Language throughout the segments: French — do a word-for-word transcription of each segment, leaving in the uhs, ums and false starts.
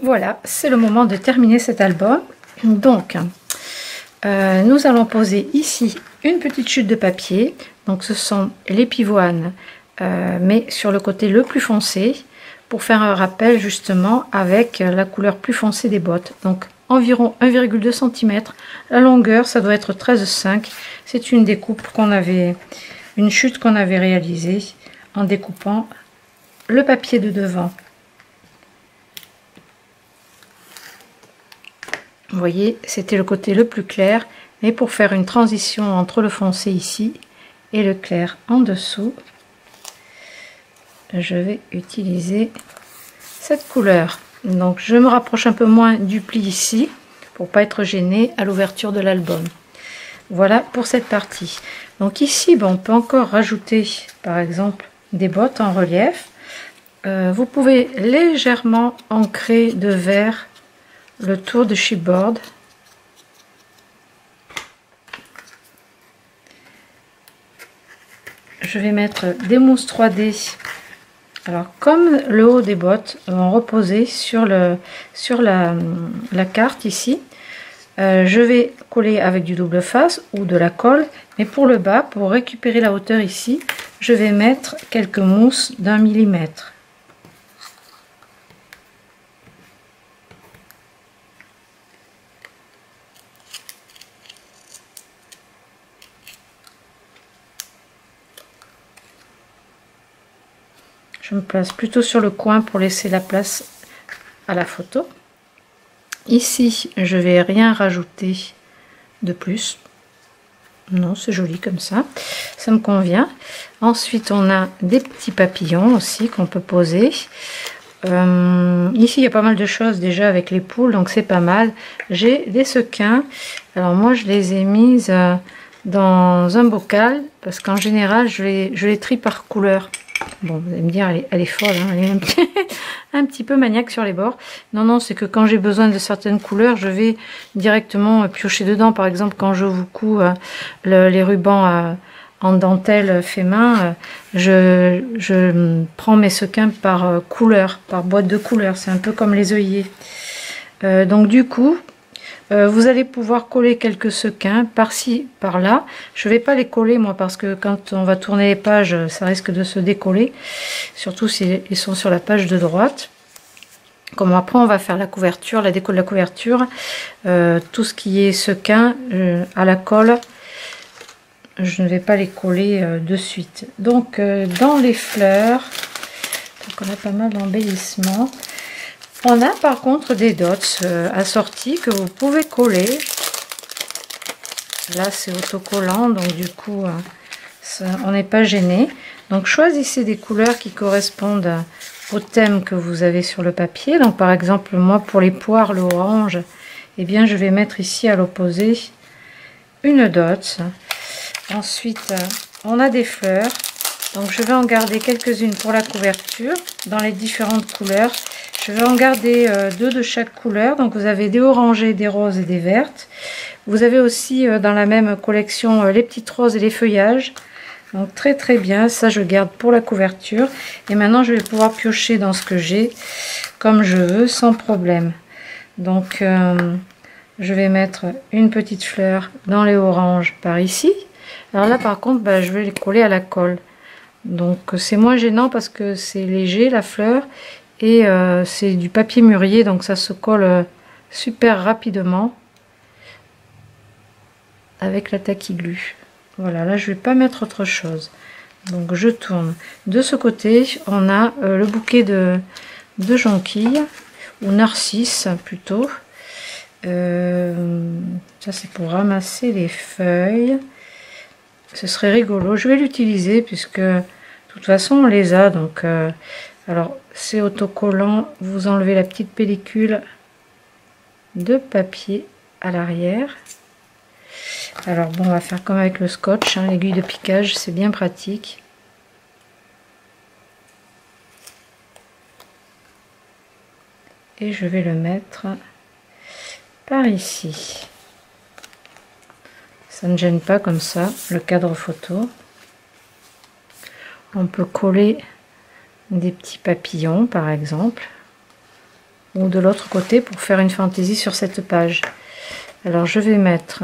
Voilà, c'est le moment de terminer cet album. Donc, euh, nous allons poser ici une petite chute de papier. Donc, ce sont les pivoines, euh, mais sur le côté le plus foncé, pour faire un rappel justement avec la couleur plus foncée des bottes. Donc, environ un virgule deux centimètres. La longueur, ça doit être treize virgule cinq. C'est une découpe qu'on avait, une chute qu'on avait réalisée en découpant le papier de devant. Vous voyez, c'était le côté le plus clair, mais pour faire une transition entre le foncé ici et le clair en dessous, je vais utiliser cette couleur. Donc je me rapproche un peu moins du pli ici pour pas être gêné à l'ouverture de l'album. Voilà pour cette partie. Donc ici, ben, on peut encore rajouter par exemple des bottes en relief. Euh, vous pouvez légèrement ancrer de vert le tour de chipboard. Je vais mettre des mousses trois D. Alors comme le haut des bottes vont reposer sur, le, sur la, la carte ici, euh, je vais coller avec du double face ou de la colle, mais pour le bas, pour récupérer la hauteur ici, je vais mettre quelques mousses d'un millimètre. Je me place plutôt sur le coin pour laisser la place à la photo. Ici, je vais rien rajouter de plus. Non, c'est joli comme ça. Ça me convient. Ensuite, on a des petits papillons aussi qu'on peut poser. Euh, ici, il y a pas mal de choses déjà avec les poules, donc c'est pas mal. J'ai des sequins. Alors moi, je les ai mises euh, dans un bocal parce qu'en général, je les, je les trie par couleur. Bon, vous allez me dire, elle est, elle est folle, hein, elle est un petit, un petit peu maniaque sur les bords. Non, non, c'est que quand j'ai besoin de certaines couleurs, je vais directement piocher dedans. Par exemple, quand je vous couds euh, le, les rubans euh, en dentelle fait main, euh, je, je prends mes sequins par euh, couleur, par boîte de couleurs. C'est un peu comme les œillets. Euh, donc du coup, Euh, vous allez pouvoir coller quelques sequins par-ci, par-là. Je ne vais pas les coller moi parce que quand on va tourner les pages, ça risque de se décoller. Surtout s'ils sont sur la page de droite. Comme après on va faire la couverture, la déco de la couverture, euh, tout ce qui est sequin euh, à la colle, je ne vais pas les coller euh, de suite. Donc euh, dans les fleurs, donc on a pas mal d'embellissements. On a par contre des dots euh, assortis que vous pouvez coller. Là c'est autocollant, donc du coup euh, ça, on n'est pas gêné. Donc choisissez des couleurs qui correspondent au thème que vous avez sur le papier. Donc par exemple moi pour les poires, le orange, eh bien je vais mettre ici à l'opposé une dot. Ensuite euh, on a des fleurs. Donc je vais en garder quelques-unes pour la couverture dans les différentes couleurs. Je vais en garder euh, deux de chaque couleur. Donc vous avez des orangés, des roses et des vertes. Vous avez aussi euh, dans la même collection euh, les petites roses et les feuillages. Donc très très bien. Ça je garde pour la couverture. Et maintenant je vais pouvoir piocher dans ce que j'ai comme je veux sans problème. Donc euh, je vais mettre une petite fleur dans les oranges par ici. Alors là par contre bah, je vais les coller à la colle. Donc c'est moins gênant parce que c'est léger la fleur. Et euh, c'est du papier mûrier, donc ça se colle euh, super rapidement avec la taquiglu. Voilà, là je vais pas mettre autre chose. Donc je tourne. De ce côté, on a euh, le bouquet de, de jonquilles, ou narcisses plutôt. Euh, ça c'est pour ramasser les feuilles. Ce serait rigolo. Je vais l'utiliser puisque de toute façon on les a, donc... Euh, alors c'est autocollant, vous enlevez la petite pellicule de papier à l'arrière. Alors bon, on va faire comme avec le scotch, hein, l'aiguille de piquage, c'est bien pratique. Et je vais le mettre par ici. Ça ne gêne pas comme ça le cadre photo. On peut coller des petits papillons par exemple. ou de l'autre côté pour faire une fantaisie sur cette page. Alors je vais mettre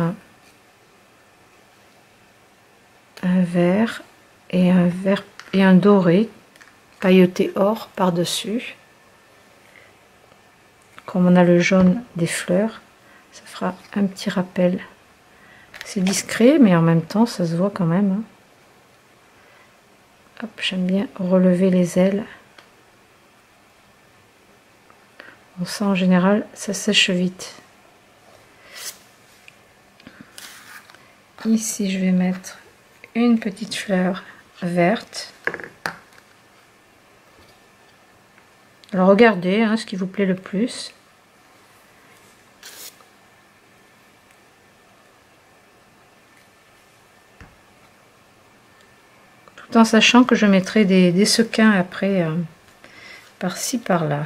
un vert et un vert et un doré pailleté or par dessus. Comme on a le jaune des fleurs, ça fera un petit rappel. C'est discret mais en même temps ça se voit quand même, hein. Hop, j'aime bien relever les ailes. On sent en général ça sèche vite. Ici je vais mettre une petite fleur verte. Alors regardez hein, ce qui vous plaît le plus. Tout en sachant que je mettrai des, des sequins après euh, par-ci par-là.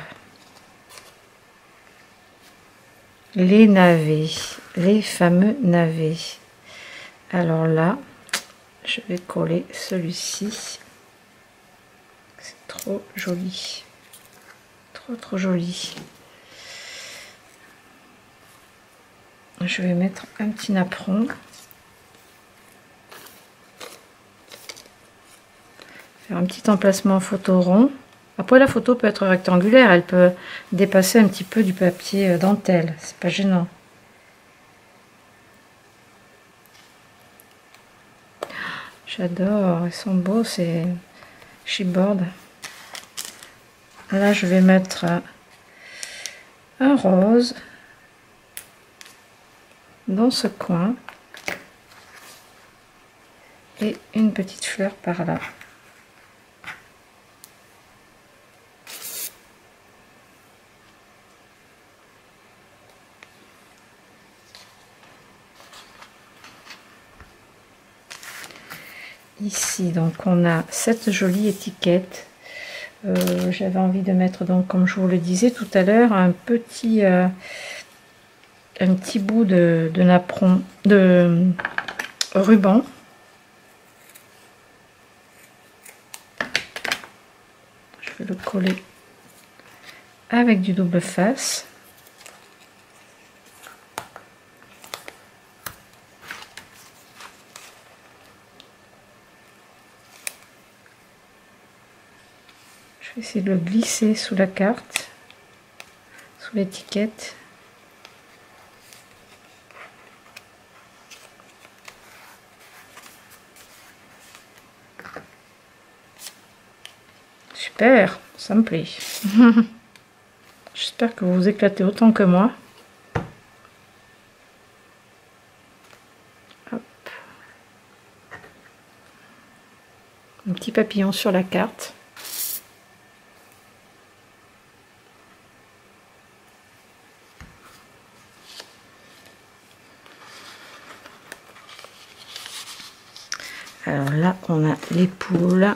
Les navets, les fameux navets. Alors là, je vais coller celui-ci. C'est trop joli. Trop trop joli. Je vais mettre un petit napperon. Faire un petit emplacement photo rond. Après la photo peut être rectangulaire, elle peut dépasser un petit peu du papier dentelle, c'est pas gênant. J'adore, ils sont beaux ces chipboard. Là je vais mettre un rose dans ce coin et une petite fleur par là. Ici donc on a cette jolie étiquette. Euh, j'avais envie de mettre donc comme je vous le disais tout à l'heure un petit euh, un petit bout de, de napperon de ruban. Je vais le coller avec du double face. Je vais essayer de le glisser sous la carte, sous l'étiquette. Super, ça me plaît. J'espère que vous vous éclatez autant que moi. Hop. Un petit papillon sur la carte. Alors là, on a les poules.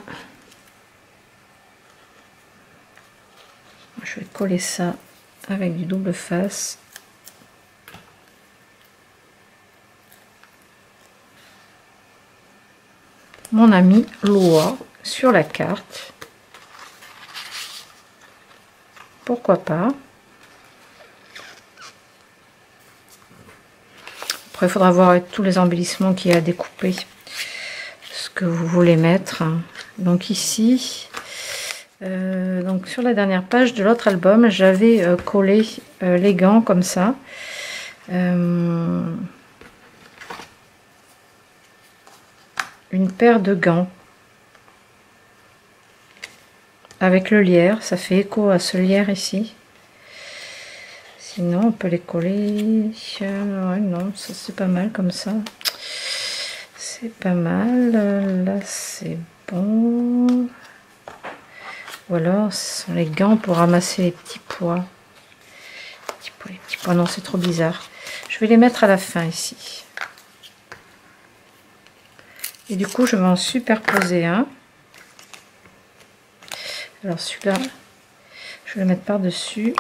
Je vais coller ça avec du double face. Mon ami Loa sur la carte. Pourquoi pas? Après, il faudra voir avec tous les embellissements qu'il y a à découper ce que vous voulez mettre. Donc ici, euh, donc sur la dernière page de l'autre album, j'avais euh, collé euh, les gants comme ça. Euh, une paire de gants avec le lierre, ça fait écho à ce lierre ici. Sinon on peut les coller, euh, ouais, non, ça c'est pas mal comme ça, c'est pas mal. Là c'est bon, ou alors ce sont les gants pour ramasser les petits pois. Les petits pois, les petits pois, non c'est trop bizarre, je vais les mettre à la fin ici. Et du coup je vais en superposer un. Alors celui-là je vais le mettre par dessus.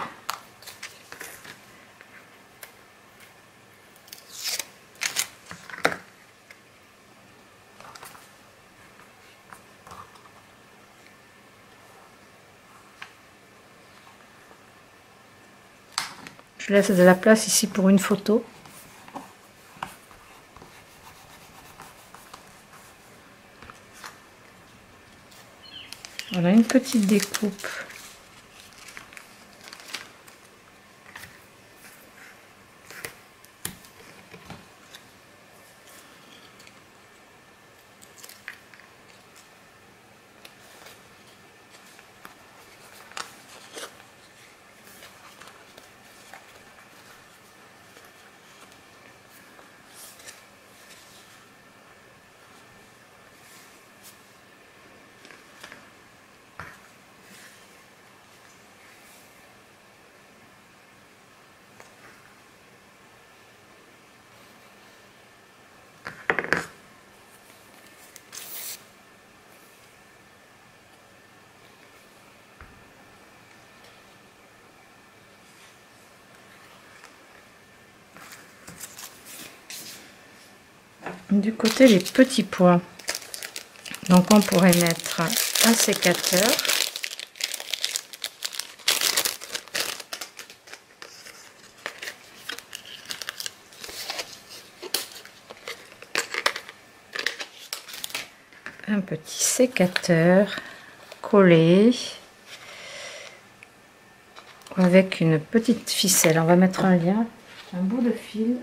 Je laisse de la place ici pour une photo. Voilà une petite découpe. Du côté les petits pois, donc on pourrait mettre un sécateur, un petit sécateur collé avec une petite ficelle. On va mettre un lien, un bout de fil.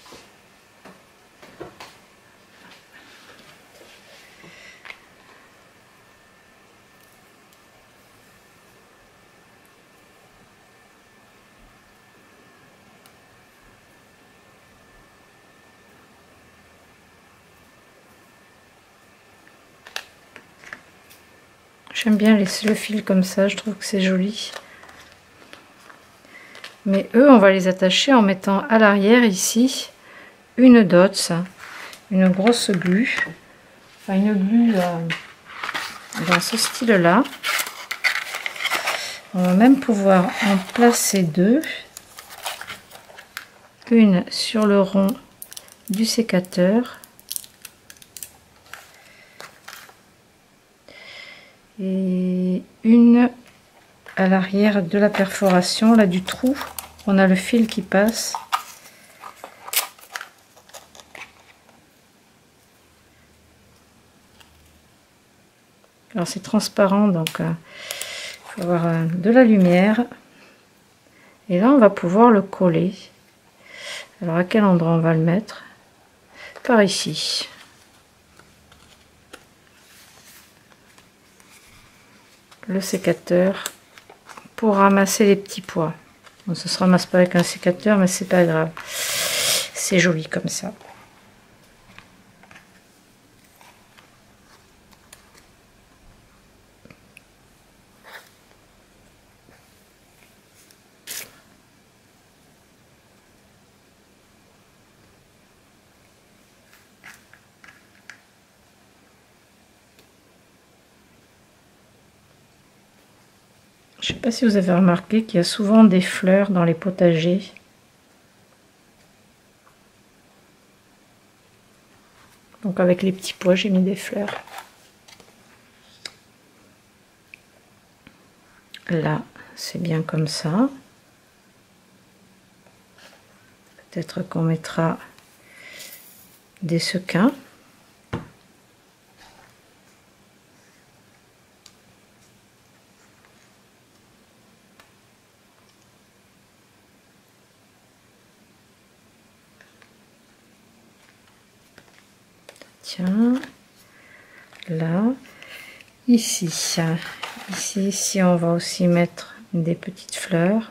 J'aime bien laisser le fil comme ça, je trouve que c'est joli. Mais eux, on va les attacher en mettant à l'arrière ici une dot, une grosse glu. Enfin, une glu euh, dans ce style-là. On va même pouvoir en placer deux. Une sur le rond du sécateur. Et une à l'arrière de la perforation, là du trou, on a le fil qui passe. Alors c'est transparent, donc il euh, faut avoir euh, de la lumière. Et là on va pouvoir le coller. Alors à quel endroit on va le mettre? Par ici. Le sécateur pour ramasser les petits pois. Bon, ça se ramasse pas avec un sécateur, mais c'est pas grave, c'est joli comme ça. Je ne sais pas si vous avez remarqué qu'il y a souvent des fleurs dans les potagers. Donc avec les petits pois, j'ai mis des fleurs. Là, c'est bien comme ça. Peut-être qu'on mettra des sequins. Tiens, là, ici, ici, ici, on va aussi mettre des petites fleurs.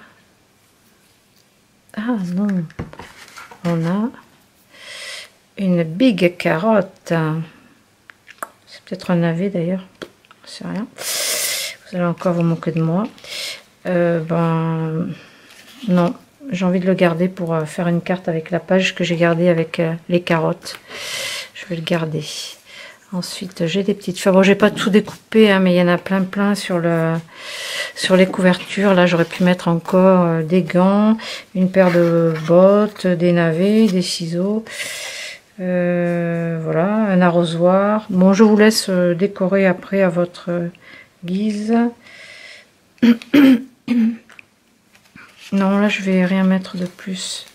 Ah non, on a une big carotte. C'est peut-être un navet d'ailleurs, c'est rien. Vous allez encore vous moquer de moi. Euh, ben non, j'ai envie de le garder pour faire une carte avec la page que j'ai gardée avec les carottes. Je vais le garder. Ensuite, j'ai des petites fleurs. Bon, j'ai pas tout découpé, hein, mais il y en a plein plein sur le sur les couvertures. Là, j'aurais pu mettre encore euh, des gants, une paire de bottes, des navets, des ciseaux. Euh, voilà, un arrosoir. Bon, je vous laisse euh, décorer après à votre guise. Non, là je vais rien mettre de plus.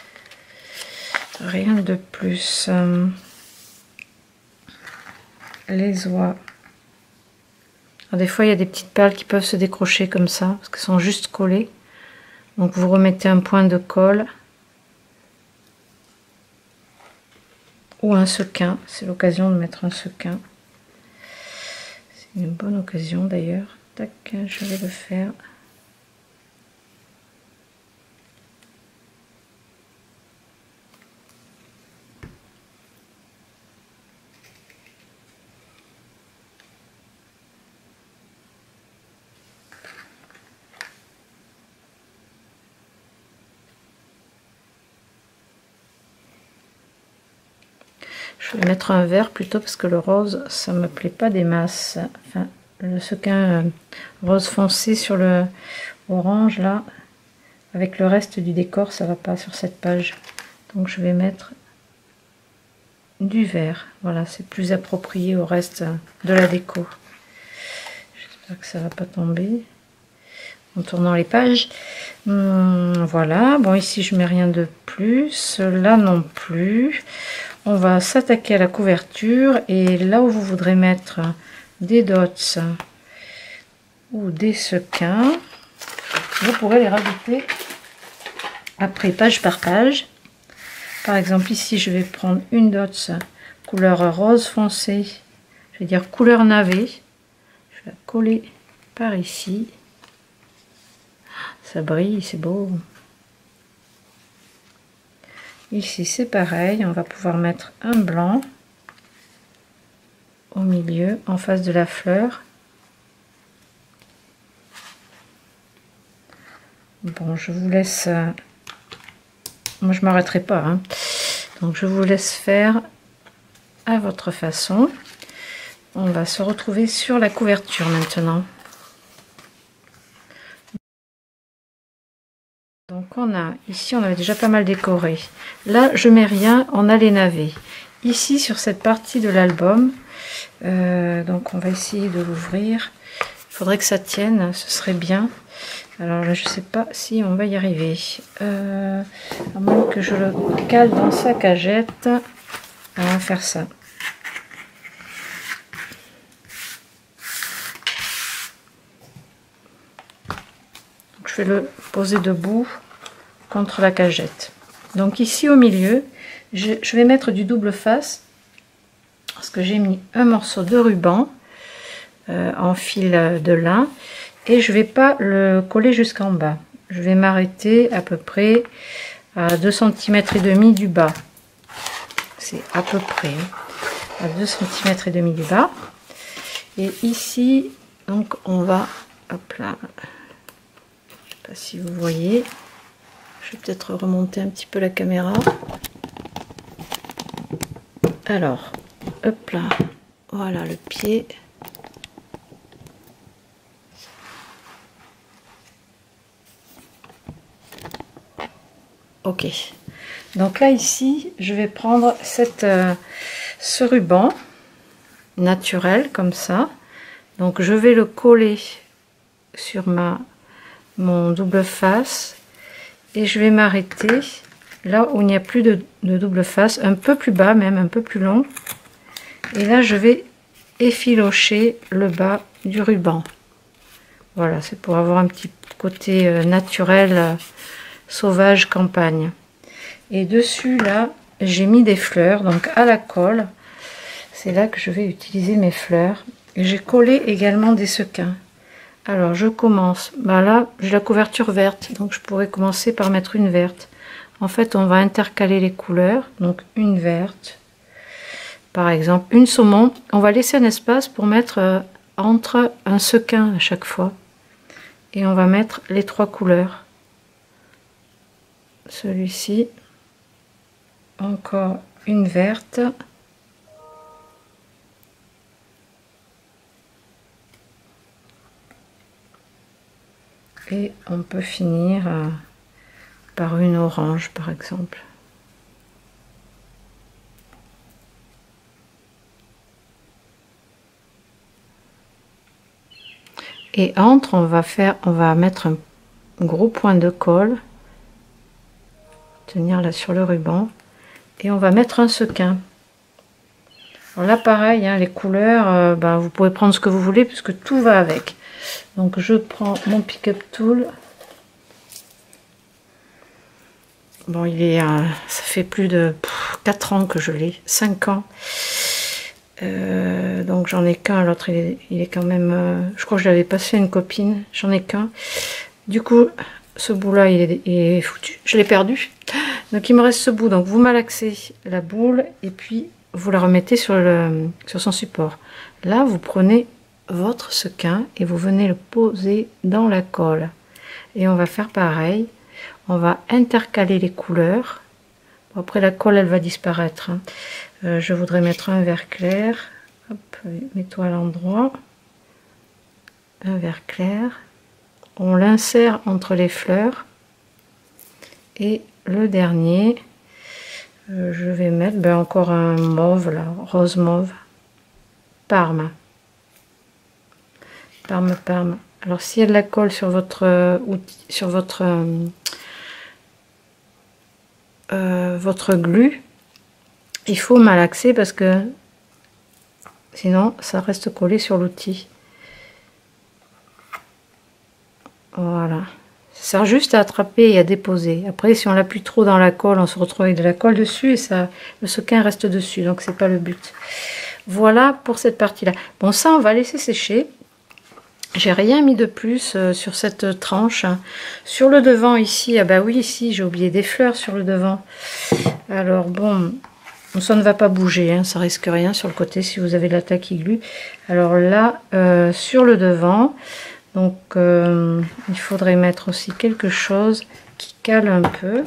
Rien de plus. Euh, les oies. Alors, des fois il y a des petites perles qui peuvent se décrocher comme ça parce qu'elles sont juste collées. Donc vous remettez un point de colle ou un sequin. C'est l'occasion de mettre un sequin. C'est une bonne occasion d'ailleurs. Tac, je vais le faire. Je vais mettre un vert plutôt parce que le rose ça me plaît pas des masses. Enfin le sequin euh, rose foncé sur le orange là avec le reste du décor ça va pas sur cette page, donc je vais mettre du vert. Voilà, c'est plus approprié au reste de la déco. J'espère que ça va pas tomber en tournant les pages. Hum, voilà, bon ici je mets rien de plus, là non plus. On va s'attaquer à la couverture et là où vous voudrez mettre des dots ou des sequins, vous pourrez les rajouter après page par page. Par exemple ici je vais prendre une dots couleur rose foncé, je vais dire couleur navet, je vais la coller par ici, ça brille, c'est beau. Ici c'est pareil, on va pouvoir mettre un blanc au milieu en face de la fleur. Bon, je vous laisse, moi je m'arrêterai pas, hein. Donc je vous laisse faire à votre façon. On va se retrouver sur la couverture maintenant. Donc on a ici, on avait déjà pas mal décoré. Là je mets rien, on a les navets. Ici sur cette partie de l'album, euh, donc on va essayer de l'ouvrir. Il faudrait que ça tienne, ce serait bien. Alors là je sais pas si on va y arriver. Euh, à moins que je le cale dans sa cagette. On va faire ça. Donc, je vais le poser debout contre la cagette. Donc ici au milieu, je, je vais mettre du double face parce que j'ai mis un morceau de ruban euh, en fil de lin et je vais pas le coller jusqu'en bas. Je vais m'arrêter à peu près à deux centimètres et demi du bas. C'est à peu près à deux centimètres et demi du bas. Et ici, donc on va, hop là, je sais pas si vous voyez. Je vais peut-être remonter un petit peu la caméra. Alors, hop là, voilà le pied. Ok. Donc là ici, je vais prendre cette, euh, ce ruban naturel comme ça. Donc je vais le coller sur ma mon double face. Et je vais m'arrêter là où il n'y a plus de, de double face, un peu plus bas même, un peu plus long. Et là je vais effilocher le bas du ruban. Voilà, c'est pour avoir un petit côté euh, naturel, euh, sauvage, campagne. Et dessus là, j'ai mis des fleurs, donc à la colle. C'est là que je vais utiliser mes fleurs. Et j'ai collé également des sequins. Alors je commence, bah là j'ai la couverture verte, donc je pourrais commencer par mettre une verte. En fait on va intercaler les couleurs, donc une verte, par exemple une saumon. On va laisser un espace pour mettre euh, entre un sequin à chaque fois. Et on va mettre les trois couleurs. Celui-ci, encore une verte. Et on peut finir euh, par une orange par exemple. Et entre, on va faire, on va mettre un, gros point de colle, tenir là sur le ruban, et on va mettre un sequin. Alors là pareil, hein, les couleurs, euh, ben, vous pouvez prendre ce que vous voulez puisque tout va avec. Donc je prends mon pick-up tool. Bon, il est, euh, ça fait plus de pff, quatre ans que je l'ai, cinq ans. Euh, donc j'en ai qu'un, l'autre il est, il est quand même, euh, je crois que je l'avais passé à une copine, j'en ai qu'un. Du coup, ce bout là il est, il est foutu, je l'ai perdu. Donc il me reste ce bout, donc vous malaxez la boule et puis vous la remettez sur, le, sur son support. Là vous prenez votre sequin et vous venez le poser dans la colle. Et on va faire pareil, on va intercaler les couleurs. Bon, après la colle elle va disparaître, hein. Euh, je voudrais mettre un vert clair. Hop, mets-toi à l'endroit. Un vert clair. On l'insère entre les fleurs. Et le dernier, euh, je vais mettre ben, encore un mauve, là, rose mauve. Parme. Parme, parme. Alors si elle la colle sur votre euh, outil, sur votre euh, euh, votre glu, il faut malaxer parce que sinon ça reste collé sur l'outil. Voilà, ça sert juste à attraper et à déposer. Après si on l'appuie trop dans la colle, on se retrouve avec de la colle dessus et ça, le sequin reste dessus, donc c'est pas le but. Voilà pour cette partie là. Bon, ça on va laisser sécher. J'ai rien mis de plus euh, sur cette tranche. Sur le devant ici, ah bah oui, ici j'ai oublié des fleurs sur le devant. Alors bon, ça ne va pas bouger, hein, ça risque rien sur le côté si vous avez de la tacky glue. Alors là, euh, sur le devant, donc euh, il faudrait mettre aussi quelque chose qui cale un peu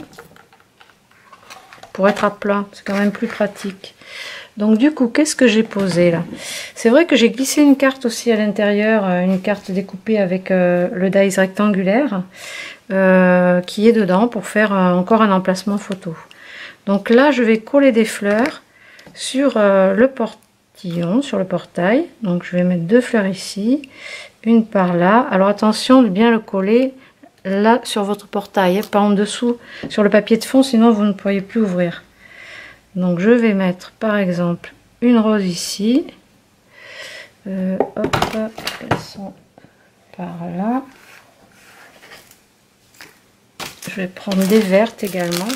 pour être à plat. C'est quand même plus pratique. Donc du coup, qu'est-ce que j'ai posé là? C'est vrai que j'ai glissé une carte aussi à l'intérieur, une carte découpée avec euh, le dies rectangulaire euh, qui est dedans pour faire euh, encore un emplacement photo. Donc là, je vais coller des fleurs sur euh, le portillon, sur le portail. Donc je vais mettre deux fleurs ici, une par là. Alors attention de bien le coller là sur votre portail, hein, pas en dessous sur le papier de fond, sinon vous ne pourriez plus ouvrir. Donc je vais mettre par exemple une rose ici. Euh, hop, elles sont par là. Je vais prendre des vertes également.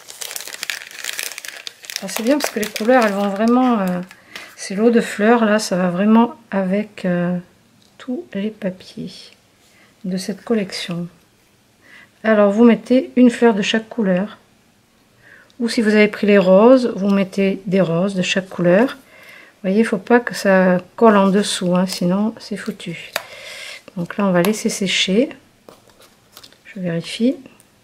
C'est bien parce que les couleurs elles vont vraiment, euh, c'est l'eau de fleurs là, ça va vraiment avec euh, tous les papiers de cette collection. Alors vous mettez une fleur de chaque couleur, ou si vous avez pris les roses, vous mettez des roses de chaque couleur. Vous voyez, il ne faut pas que ça colle en dessous, hein, sinon c'est foutu. Donc là on va laisser sécher. Je vérifie.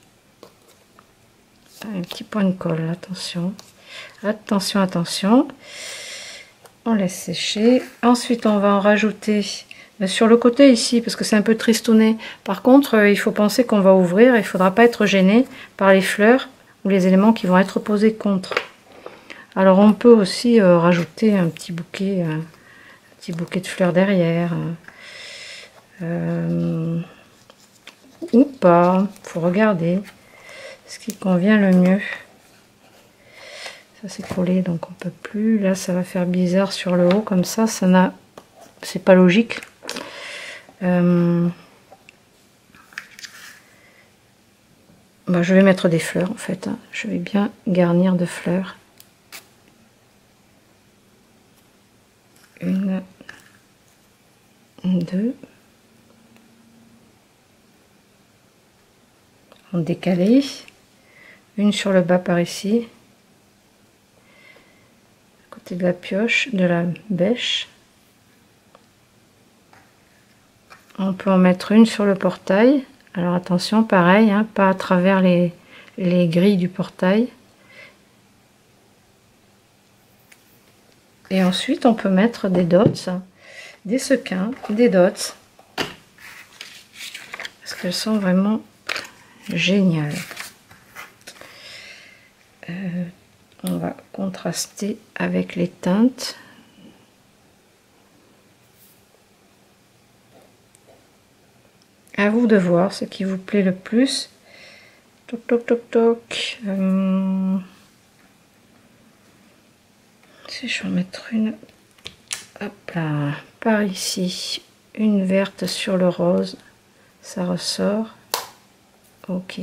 Un petit point de colle, attention. Attention, attention. On laisse sécher. Ensuite, on va en rajouter sur le côté ici, parce que c'est un peu tristouné. Par contre, il faut penser qu'on va ouvrir. Il ne faudra pas être gêné par les fleurs ou les éléments qui vont être posés contre. Alors, on peut aussi euh, rajouter un petit bouquet, euh, un petit bouquet de fleurs derrière. Euh, ou pas. Il faut regarder ce qui convient le mieux. Ça c'est collé donc on peut plus. Là ça va faire bizarre sur le haut comme ça, ça n'a, c'est pas logique. Euh... Bah, je vais mettre des fleurs en fait, hein. Je vais bien garnir de fleurs. Une, deux. En décalé. Une sur le bas par ici. De la pioche, de la bêche. On peut en mettre une sur le portail. Alors attention, pareil, hein, pas à travers les, les grilles du portail. Et ensuite, on peut mettre des dots, des sequins, des dots. Parce qu'elles sont vraiment géniales. Euh, On va contraster avec les teintes. à vous de voir ce qui vous plaît le plus. Toc toc toc toc. Euh, si je vais en mettre une, hop là, par ici, une verte sur le rose, ça ressort. Ok.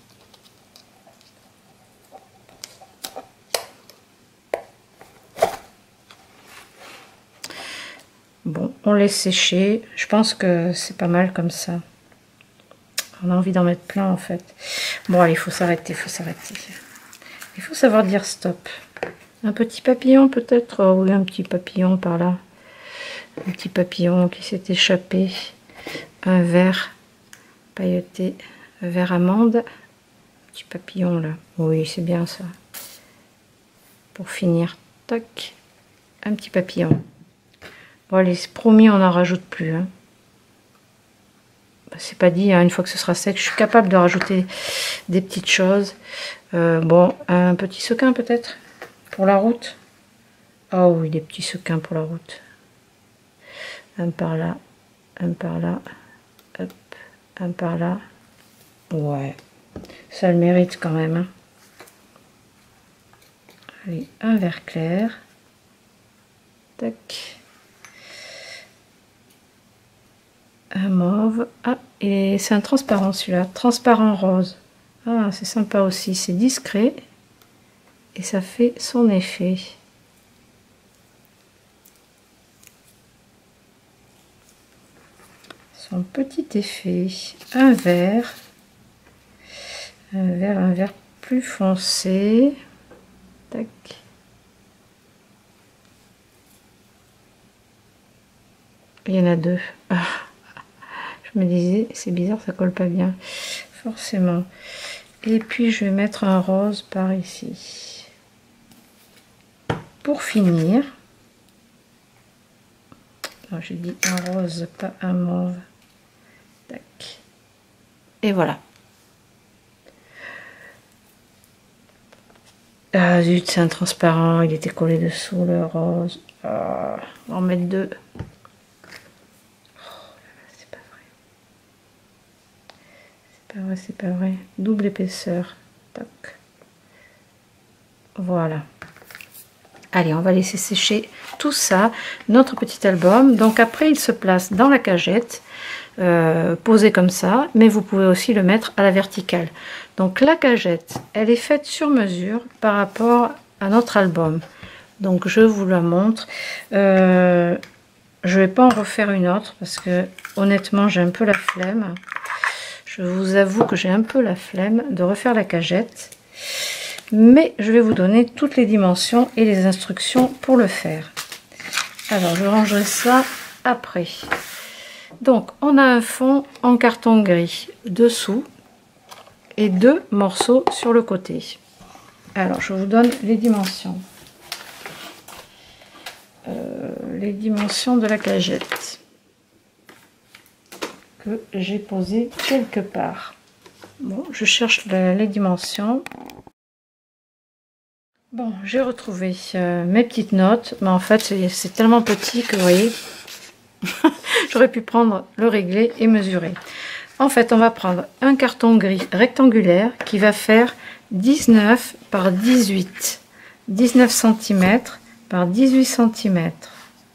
Bon, on laisse sécher. Je pense que c'est pas mal comme ça. On a envie d'en mettre plein en fait. Bon, allez, il faut s'arrêter, il faut s'arrêter. Il faut savoir dire stop. Un petit papillon peut-être. Oh, oui, un petit papillon par là. Un petit papillon qui s'est échappé. Un vert pailleté, vert amande. Petit papillon là. Oui, c'est bien ça. Pour finir, tac, un petit papillon. Bon, allez, c'est promis, on n'en rajoute plus. Hein. C'est pas dit, hein, une fois que ce sera sec, je suis capable de rajouter des petites choses. Euh, bon, un petit sequin peut-être pour la route. Oh oui, des petits sequins pour la route. Un par là, un par là, hop, un par là. Ouais, ça le mérite quand même. Hein. Allez, un vert clair. Tac. Un mauve. Ah, et c'est un transparent celui-là. Transparent rose. Ah, c'est sympa aussi. C'est discret. Et ça fait son effet. Son petit effet. Un vert. Un vert, un vert plus foncé. Tac. Il y en a deux. Ah. Je me disais, c'est bizarre, ça colle pas bien. Forcément. Et puis, je vais mettre un rose par ici. Pour finir. J'ai dit un rose, pas un mauve. Tac. Et voilà. Ah zut, c'est un transparent. Il était collé dessous, le rose. Ah, on va en mettre deux. C'est pas vrai, c'est pas vrai. Double épaisseur. Tac. Voilà. Allez, on va laisser sécher tout ça, notre petit album. Donc après, il se place dans la cagette, euh, posé comme ça, mais vous pouvez aussi le mettre à la verticale. Donc la cagette, elle est faite sur mesure par rapport à notre album. Donc je vous la montre. Euh, je vais pas en refaire une autre parce que honnêtement, j'ai un peu la flemme. Je vous avoue que j'ai un peu la flemme de refaire la cagette. Mais je vais vous donner toutes les dimensions et les instructions pour le faire. Alors, je rangerai ça après. Donc, on a un fond en carton gris dessous et deux morceaux sur le côté. Alors, je vous donne les dimensions. Euh, les dimensions de la cagette que j'ai posée quelque part. Bon, je cherche les, les dimensions. Bon, j'ai retrouvé euh, mes petites notes, mais en fait, c'est tellement petit que, vous voyez, j'aurais pu prendre le réglé et mesurer. En fait, on va prendre un carton gris rectangulaire qui va faire dix-neuf par dix-huit. dix-neuf centimètres par dix-huit centimètres.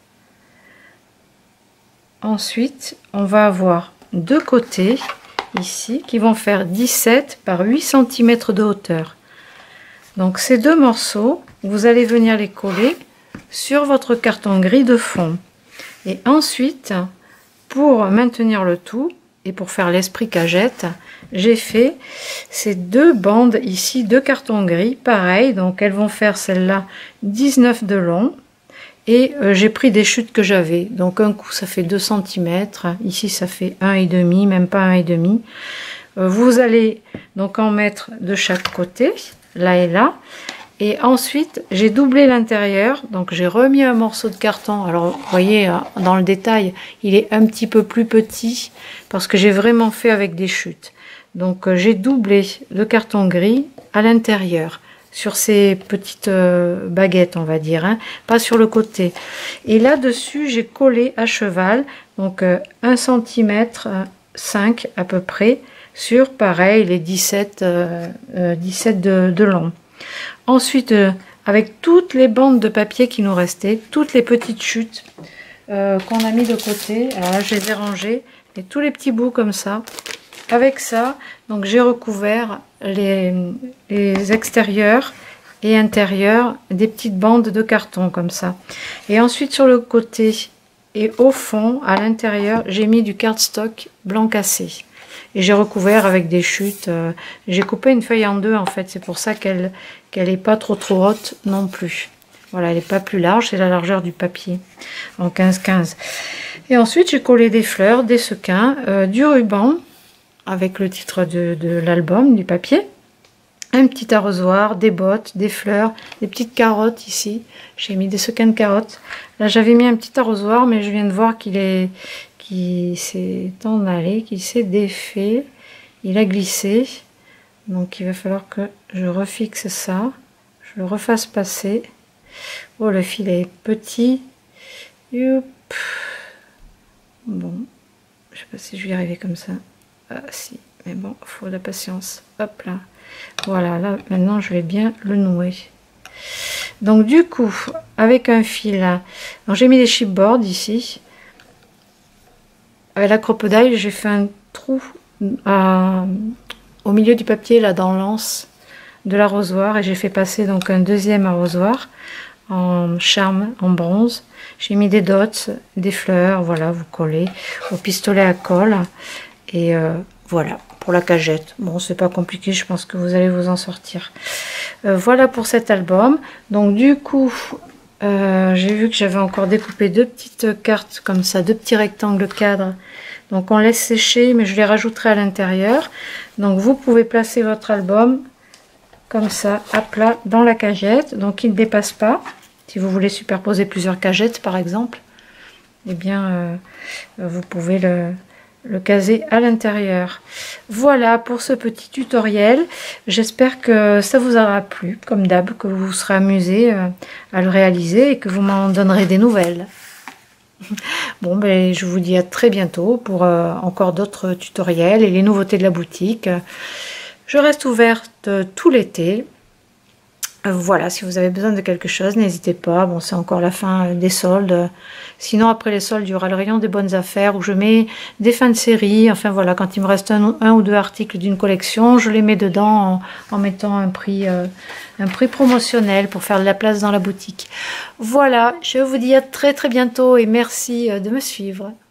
Ensuite, on va avoir deux côtés, ici, qui vont faire dix-sept par huit centimètres de hauteur. Donc ces deux morceaux, vous allez venir les coller sur votre carton gris de fond. Et ensuite, pour maintenir le tout et pour faire l'esprit cagette, j'ai fait ces deux bandes ici de carton gris, pareil. Donc elles vont faire celle-là dix-neuf de long. Et euh, j'ai pris des chutes que j'avais. Donc un coup ça fait deux centimètres, ici ça fait un et demi, même pas un et demi. Euh, vous allez donc en mettre de chaque côté. Là et là, et ensuite j'ai doublé l'intérieur, donc j'ai remis un morceau de carton. Alors vous voyez dans le détail il est un petit peu plus petit parce que j'ai vraiment fait avec des chutes. Donc j'ai doublé le carton gris à l'intérieur sur ces petites euh, baguettes, on va dire, hein, pas sur le côté. Et là dessus j'ai collé à cheval, donc euh, un centimètre, cinq à peu près sur pareil les dix-sept, euh, euh, dix-sept de, de long. Ensuite euh, avec toutes les bandes de papier qui nous restaient, toutes les petites chutes euh, qu'on a mis de côté, alors là je les ai rangées, et tous les petits bouts comme ça. Avec ça, donc j'ai recouvert les, les extérieurs et intérieurs des petites bandes de carton comme ça. Et ensuite sur le côté et au fond, à l'intérieur, j'ai mis du cardstock blanc cassé. Et j'ai recouvert avec des chutes. Euh, j'ai coupé une feuille en deux en fait, c'est pour ça qu'elle qu'elle n'est pas trop trop haute non plus. Voilà, elle n'est pas plus large, c'est la largeur du papier, en quinze quinze. Et ensuite j'ai collé des fleurs, des sequins, euh, du ruban, avec le titre de, de l'album, du papier, un petit arrosoir, des bottes, des fleurs, des petites carottes ici. J'ai mis des sequins de carottes. Là, j'avais mis un petit arrosoir, mais je viens de voir qu'il est, qu'il s'est en allé, qu'il s'est défait. Il a glissé. Donc, il va falloir que je refixe ça. Je le refasse passer. Oh, le filet est petit. Youp. Bon, je sais pas si je vais y arriver comme ça. Ah, si, mais bon, il faut de la patience. Hop là. Voilà, là, maintenant, je vais bien le nouer. Donc, du coup, avec un fil, j'ai mis des chipboards ici. Avec la crocodile, j'ai fait un trou à, au milieu du papier, là, dans l'anse de l'arrosoir. Et j'ai fait passer donc un deuxième arrosoir en charme, en bronze. J'ai mis des dots, des fleurs, voilà, vous collez au pistolet à colle. Et euh, voilà, pour la cagette. Bon, c'est pas compliqué, je pense que vous allez vous en sortir. Euh, voilà pour cet album. Donc du coup, euh, j'ai vu que j'avais encore découpé deux petites cartes comme ça, deux petits rectangles cadres. Donc on laisse sécher, mais je les rajouterai à l'intérieur. Donc vous pouvez placer votre album comme ça, à plat, dans la cagette. Donc il ne dépasse pas. Si vous voulez superposer plusieurs cagettes, par exemple, eh bien, euh, vous pouvez le... le caser à l'intérieur. Voilà pour ce petit tutoriel. J'espère que ça vous aura plu, comme d'hab, que vous vous serez amusé à le réaliser et que vous m'en donnerez des nouvelles. Bon, ben, je vous dis à très bientôt pour euh, encore d'autres tutoriels et les nouveautés de la boutique. Je reste ouverte tout l'été. Voilà, si vous avez besoin de quelque chose, n'hésitez pas. Bon, c'est encore la fin des soldes. Sinon, après les soldes, il y aura le rayon des bonnes affaires où je mets des fins de série. Enfin, voilà, quand il me reste un, un ou deux articles d'une collection, je les mets dedans en, en mettant un prix, euh, un prix promotionnel pour faire de la place dans la boutique. Voilà, je vous dis à très très bientôt et merci de me suivre.